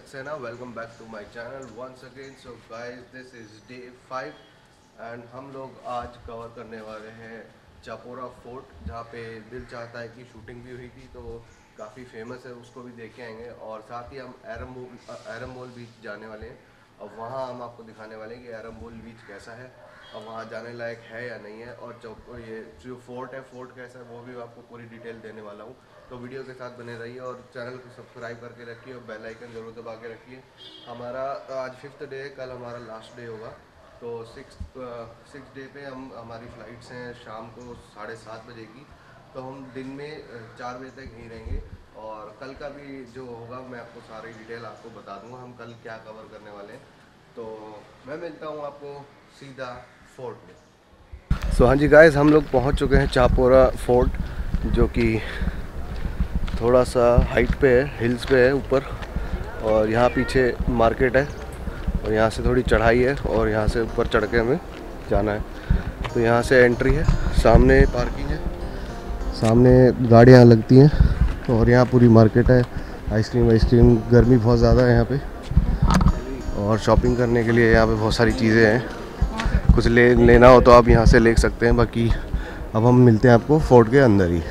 Saxena, welcome back to my channel once again. So guys, this is day 5 and हम लोग आज cover करने वाले हैं चापोरा फोर्ट, जहाँ पे दिल चाहता है कि शूटिंग भी हुई थी, तो काफ़ी फेमस है, उसको भी देख के आएंगे। और साथ ही हम एरम्बोल बीच जाने वाले हैं। और वहाँ हम आपको दिखाने वाले हैं कि एरम्बोल बीच कैसा है और वहाँ जाने लायक है या नहीं है, और ये जो फोर्ट है, फोर्ट कैसा है, वो भी आपको पूरी डिटेल देने वाला हूँ। तो वीडियो के साथ बने रहिए और चैनल को सब्सक्राइब करके रखिए और बेल आइकन ज़रूर दबा के रखिए। हमारा आज 5th डे है, कल हमारा लास्ट डे होगा। तो 6 डे पे हमारी फ़्लाइट्स हैं शाम को 7:30 बजे की। तो हम दिन में 4 बजे तक यहीं रहेंगे और कल का भी जो होगा मैं आपको सारी डिटेल आपको बता दूंगा, हम कल क्या कवर करने वाले हैं। तो मैं मिलता हूँ आपको सीधा फोर्ट में। सो हाँ जी गाइस, हम लोग पहुँच चुके हैं चापोरा फोर्ट, जो कि थोड़ा सा हाइट पे है, हिल्स पे है ऊपर। और यहाँ पीछे मार्केट है और यहाँ से थोड़ी चढ़ाई है और यहाँ से ऊपर चढ़ के हमें जाना है। तो यहाँ से एंट्री है, सामने पार्किंग है, सामने गाड़ियाँ लगती हैं और यहाँ पूरी मार्केट है। आइसक्रीम, गर्मी बहुत ज़्यादा है यहाँ पे और शॉपिंग करने के लिए यहाँ पे बहुत सारी चीज़ें हैं। कुछ लेना हो तो आप यहाँ से ले सकते हैं। बाकी अब हम मिलते हैं आपको फोर्ट के अंदर ही।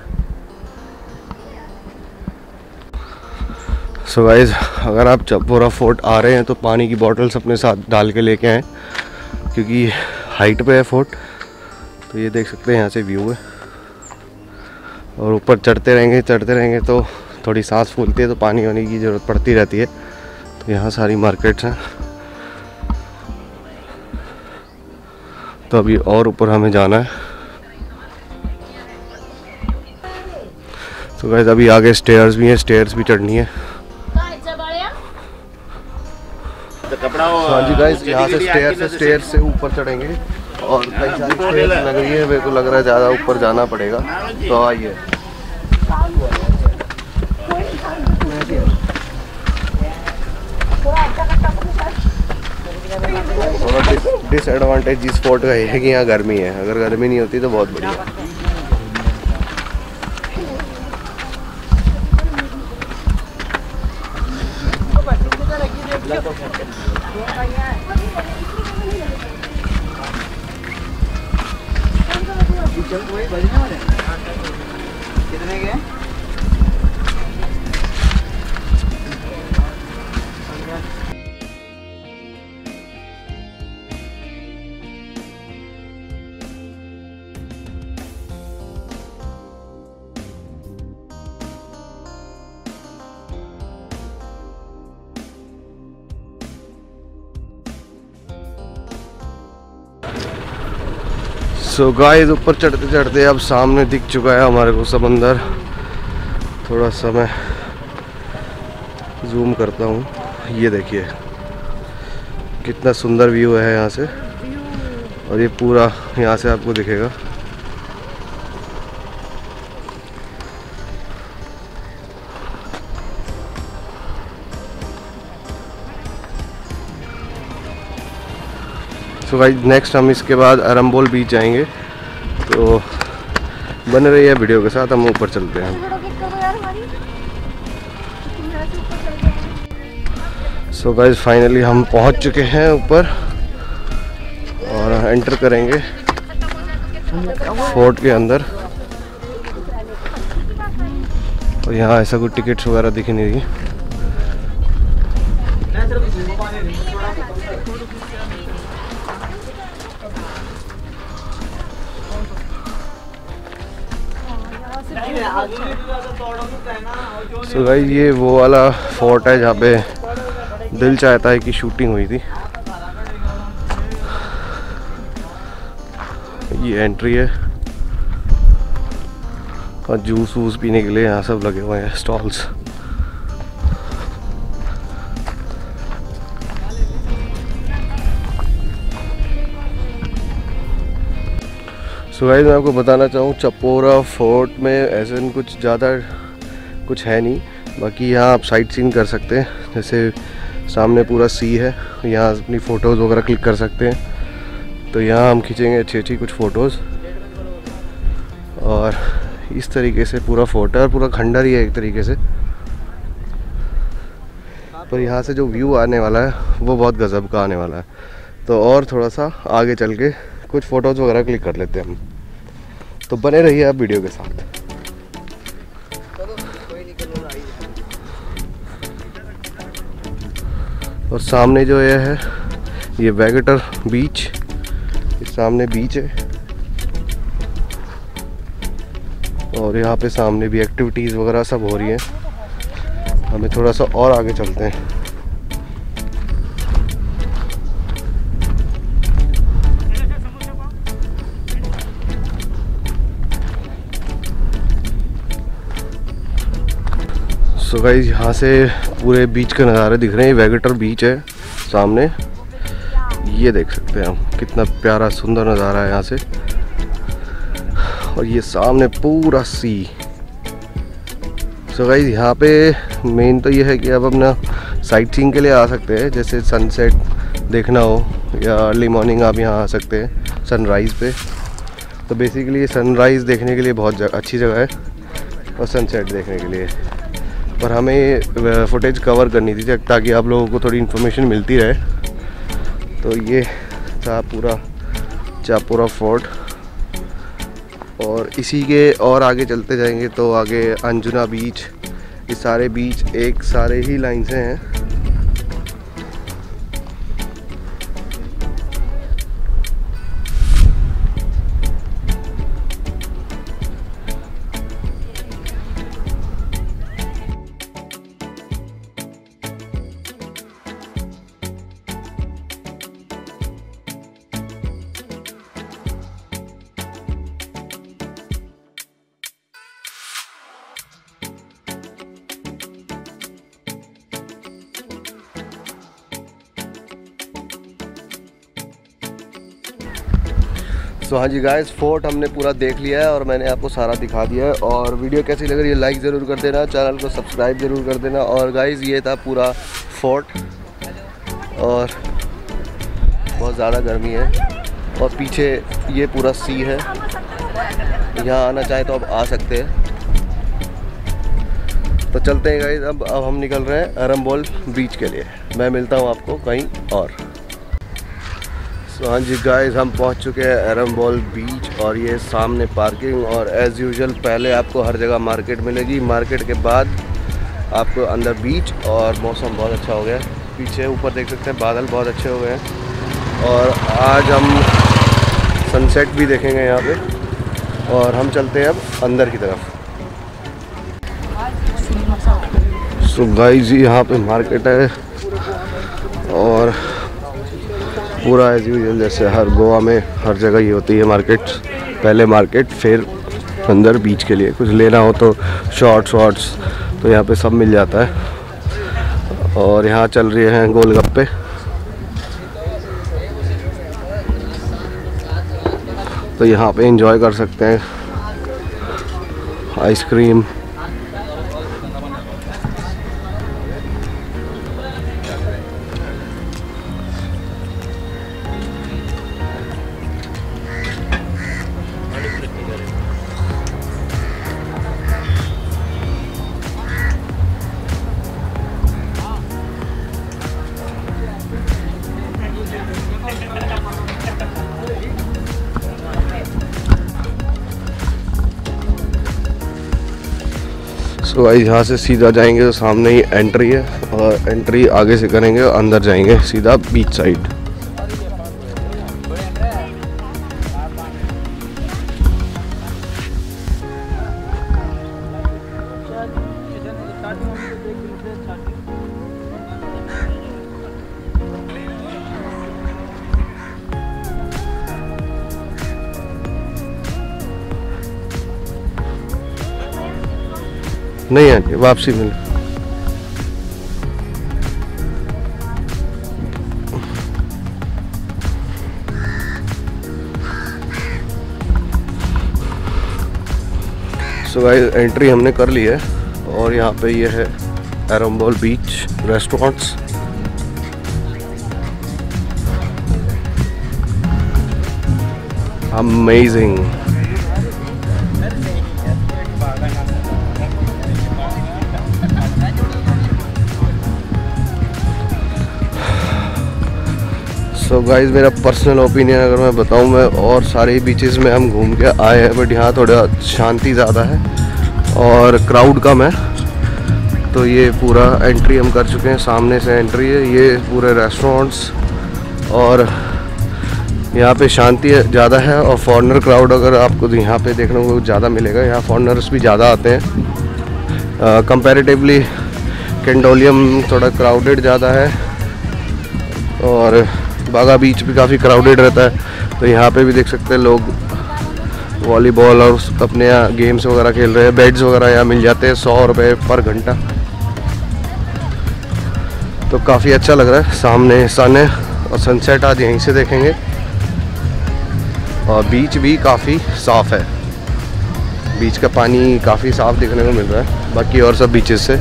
सो गाइस, अगर आप चापोरा फोर्ट आ रहे हैं तो पानी की बॉटल्स अपने साथ डाल के लेके आएँ, क्योंकि हाइट पे है फोर्ट। तो ये देख सकते हैं, यहाँ से व्यू है और ऊपर चढ़ते रहेंगे तो थोड़ी सांस फूलती है, तो पानी होने की ज़रूरत पड़ती रहती है। तो यहाँ सारी मार्केट्स हैं। तो अभी और ऊपर हमें जाना है। तो गाइस, अभी आगे स्टेयर्स भी हैं, स्टेयर्स भी चढ़नी है। हाँ जी गाइस, यहाँ से स्टेयर से ऊपर चढ़ेंगे और कई सारी स्टेयर्स लग रही है। मेरे को लग रहा है ज़्यादा ऊपर जाना पड़ेगा, तो आइए। थोड़ा डिसएडवांटेज इस फोर्ट का है कि यहाँ गर्मी है। अगर गर्मी नहीं होती तो बहुत बढ़िया। कितने के? सो गाइस, ऊपर चढ़ते चढ़ते अब सामने दिख चुका है हमारे को समंदर। थोड़ा सा मैं जूम करता हूँ, ये देखिए कितना सुंदर व्यू है यहाँ से। और ये पूरा यहाँ से आपको दिखेगा। सो गाइस, नेक्स्ट हम इसके बाद एरम्बोल बीच जाएंगे। तो बने रहिए वीडियो के साथ, हम ऊपर चलते हैं। सो गाइस, फाइनली हम पहुंच चुके हैं ऊपर और एंटर करेंगे फोर्ट के अंदर। और यहाँ ऐसा कोई टिकट्स वगैरह दिख नहीं रही। सो गाइस, ये वो वाला फोर्ट है जहाँ पे दिल चाहता है कि शूटिंग हुई थी। ये एंट्री है और जूस वूस पीने के लिए यहाँ सब लगे हुए हैं स्टॉल्स। सो गाइस, मैं आपको बताना चाहूँ, चापोरा फोर्ट में ऐसे कुछ ज़्यादा कुछ है नहीं। बाकी यहाँ आप साइट सीइंग कर सकते हैं। जैसे सामने पूरा सी है, यहाँ अपनी फ़ोटोज़ वगैरह क्लिक कर सकते हैं। तो यहाँ हम खींचेंगे अच्छी कुछ फ़ोटोज़। और इस तरीके से पूरा फोर्ट है और पूरा खंडर ही है एक तरीके से। पर यहाँ से जो व्यू आने वाला है वो बहुत गज़ब का आने वाला है। तो और थोड़ा सा आगे चल के कुछ फ़ोटोज़ वगैरह क्लिक कर लेते हैं हम। तो बने रहिए आप वीडियो के साथ। और सामने जो ये है ये वेगेटर बीच, इस सामने बीच है और यहाँ पे सामने भी एक्टिविटीज़ वगैरह सब हो रही हैं। हमें थोड़ा सा और आगे चलते हैं। सो गाइस यहाँ से पूरे बीच के नज़ारे दिख रहे हैं। वेगेटर बीच है सामने, ये देख सकते हैं हम, कितना प्यारा सुंदर नज़ारा है यहाँ से। और ये सामने पूरा सी। सो गाइस यहाँ पे मेन तो ये है कि अब अपना साइट सीइंग के लिए आ सकते हैं, जैसे सनसेट देखना हो या अर्ली मॉर्निंग आप यहाँ आ सकते हैं सनराइज़ पे। तो बेसिकली ये सनराइज़ देखने के लिए बहुत अच्छी जगह है और सनसेट देखने के लिए। पर हमें फुटेज कवर करनी थी ताकि आप लोगों को थोड़ी इन्फॉर्मेशन मिलती रहे। तो ये था पूरा चापोरा फोर्ट और इसी के और आगे चलते जाएंगे तो आगे अंजुना बीच, ये सारे बीच एक सारे ही लाइन से हैं। सो हाँ जी गाइस, फोर्ट हमने पूरा देख लिया है और मैंने आपको सारा दिखा दिया है। और वीडियो कैसी लग रही है लाइक ज़रूर कर देना, चैनल को सब्सक्राइब ज़रूर कर देना। और गाइस ये था पूरा फोर्ट और बहुत ज़्यादा गर्मी है और पीछे ये पूरा सी है। यहाँ आना चाहे तो आप आ सकते हैं। तो चलते हैं गाइस, अब हम निकल रहे हैं अरम्बोल बीच के लिए। मैं मिलता हूँ आपको कहीं और। हाँ जी गाइस, हम पहुंच चुके हैं अरम्बोल बीच और ये सामने पार्किंग। और एज़ यूजुअल पहले आपको हर जगह मार्केट मिलेगी, मार्केट के बाद आपको अंदर बीच। और मौसम बहुत अच्छा हो गया, पीछे ऊपर देख सकते हैं बादल बहुत अच्छे हो गए हैं। और आज हम सनसेट भी देखेंगे यहाँ पे। और हम चलते हैं अब अंदर की तरफ। सो गाइस यहाँ पे मार्केट है और पूरा एज यूजुअल जैसे हर गोवा में हर जगह ही होती है मार्केट। पहले मार्केट फिर अंदर बीच के लिए कुछ लेना हो तो शॉर्ट्स तो यहाँ पे सब मिल जाता है। और यहाँ चल रहे हैं गोलगप्पे। तो यहाँ पे एंजॉय कर सकते हैं आइसक्रीम। तो भाई यहाँ से सीधा जाएंगे तो सामने ही एंट्री है और एंट्री आगे से करेंगे और अंदर जाएंगे सीधा बीच साइड। नहीं आएंगे, वापसी मिल। सो गाइस एंट्री हमने कर ली है और यहाँ पे ये है Arambol beach restaurants. Amazing. So guys मेरा पर्सनल ओपिनियन अगर मैं बताऊं, मैं और सारे बीचेस में हम घूम के आए हैं, बट यहाँ थोड़ा शांति ज़्यादा है और क्राउड कम है। तो ये पूरा एंट्री हम कर चुके हैं, सामने से एंट्री है, ये पूरे रेस्टोरेंट्स और यहाँ पे शांति ज़्यादा है। और फॉरेनर क्राउड अगर आपको यहाँ पे देखने को ज़्यादा मिलेगा, यहाँ फॉरेनर्स भी ज़्यादा आते हैं कंपैरेटिवली। कैंडोलियम थोड़ा क्राउडेड ज़्यादा है और बागा बीच भी काफ़ी क्राउडेड रहता है। तो यहाँ पे भी देख सकते हैं लोग वॉलीबॉल और अपने यहाँ गेम्स वगैरह खेल रहे हैं। बेड्स वगैरह यहाँ मिल जाते हैं 100 रुपये पर घंटा। तो काफ़ी अच्छा लग रहा है। सामने सन है और सनसेट आज यहीं से देखेंगे। और बीच भी काफ़ी साफ़ है, बीच का पानी काफ़ी साफ़ देखने को मिल रहा है बाकी और सब बीचेस से।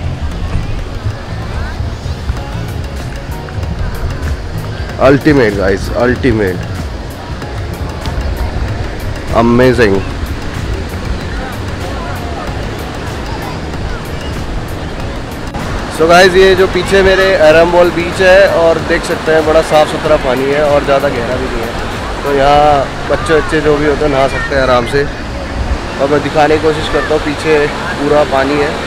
Ultimate guys, ultimate, amazing. So guys ये जो पीछे मेरे एरम्बोल बीच है और देख सकते हैं बड़ा साफ़ सुथरा पानी है और ज़्यादा गहरा भी नहीं है। तो यहाँ बच्चे जो भी होते हैं नहा सकते हैं आराम से। और मैं दिखाने की कोशिश करता हूँ, पीछे पूरा पानी है,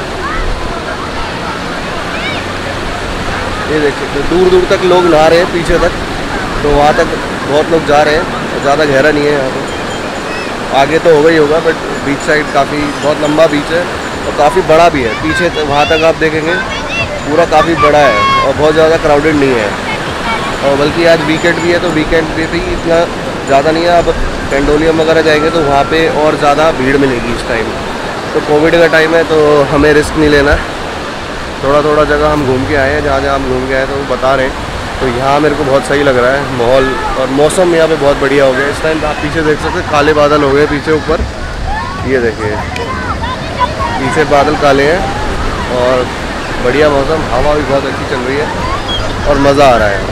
ये देख सकते हैं। दूर दूर तक लोग नहा रहे हैं पीछे तक, तो वहाँ तक बहुत लोग जा रहे हैं। ज़्यादा गहरा नहीं है यहाँ पे, आगे तो होगा ही होगा, बट बीच साइड काफ़ी बहुत लंबा बीच है और काफ़ी बड़ा भी है। पीछे वहाँ तक आप देखेंगे पूरा काफ़ी बड़ा है और बहुत ज़्यादा क्राउडेड नहीं है। और बल्कि आज वीकेंड भी है, तो वीकेंड पे भी इतना ज़्यादा नहीं है। अब कैंडोलियम वगैरह जाएंगे तो वहाँ पे और ज़्यादा भीड़ मिलेगी इस टाइम। तो कोविड का टाइम है तो हमें रिस्क नहीं लेना है। थोड़ा थोड़ा जगह हम घूम के आए हैं, जहाँ जहाँ हम घूम के आए तो वो बता रहे हैं। तो यहाँ मेरे को बहुत सही लग रहा है माहौल, और मौसम यहाँ पे बहुत बढ़िया हो गया इस टाइम। आप पीछे देख सकते हैं काले बादल हो गए पीछे ऊपर, ये देखिए पीछे बादल काले हैं और बढ़िया मौसम, हवा भी बहुत अच्छी चल रही है और मज़ा आ रहा है।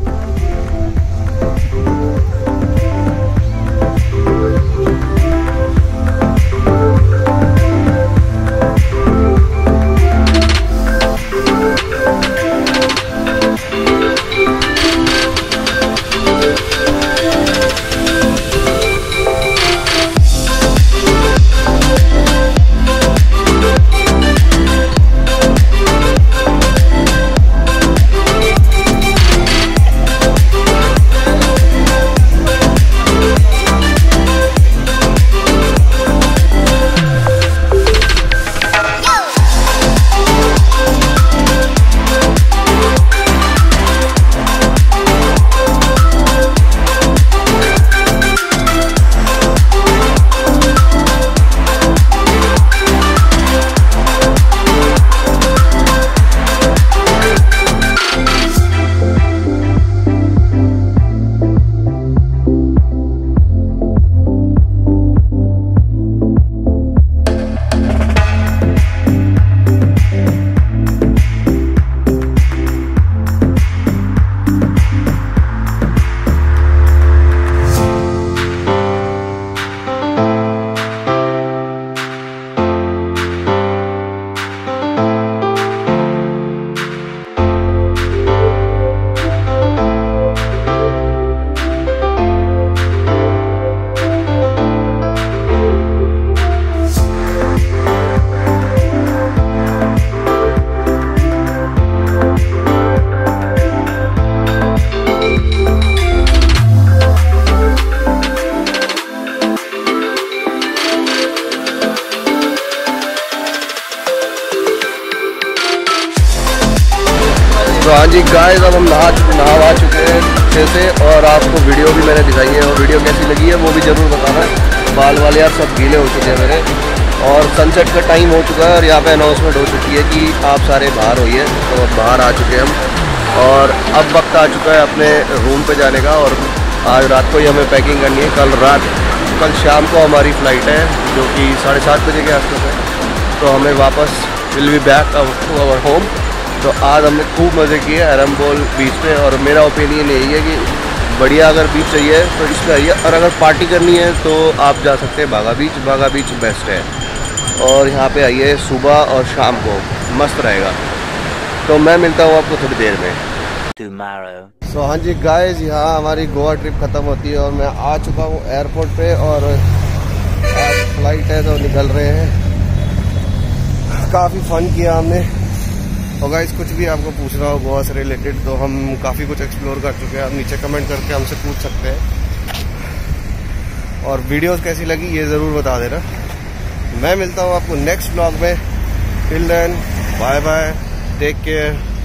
तो हाँ जी गाइस, अब हम नहा चुके हैं अच्छे से और आपको वीडियो भी मैंने दिखाई है और वीडियो कैसी लगी है वो भी ज़रूर बताना। बाल वाले यार सब गीले हो चुके हैं मेरे और सनसेट का टाइम हो चुका है और यहाँ पे अनाउंसमेंट हो चुकी है कि आप सारे बाहर होइए। तो अब बाहर आ चुके हैं हम और अब वक्त आ चुका है अपने रूम पे जाने का। और आज रात को ही हमें पैकिंग करनी है। कल शाम को हमारी फ़्लाइट है जो कि 7:30 बजे के आसपास है। तो हमें वापस will be back to our home. तो आज हमने खूब मज़े किए एरम्बोल बीच पे और मेरा ओपिनियन यही है कि बढ़िया अगर बीच चाहिए तो इसमें आइए, और अगर पार्टी करनी है तो आप जा सकते हैं बागा बीच बेस्ट है। और यहाँ पे आइए सुबह और शाम को, मस्त रहेगा। तो मैं मिलता हूँ आपको थोड़ी देर में। सो हाँ जी गाइस, यहाँ हमारी गोवा ट्रिप ख़त्म होती है और मैं आ चुका हूँ एयरपोर्ट पे और आज फ्लाइट है तो निकल रहे हैं। काफ़ी फ़न किया हमने। और गाइस कुछ भी आपको पूछना हो गोवा से रिलेटेड तो हम काफ़ी कुछ एक्सप्लोर कर चुके हैं। आप नीचे कमेंट करके हमसे पूछ सकते हैं। और वीडियोस कैसी लगी ये ज़रूर बता देना। मैं मिलता हूँ आपको नेक्स्ट व्लॉग में। Till then bye bye, take care.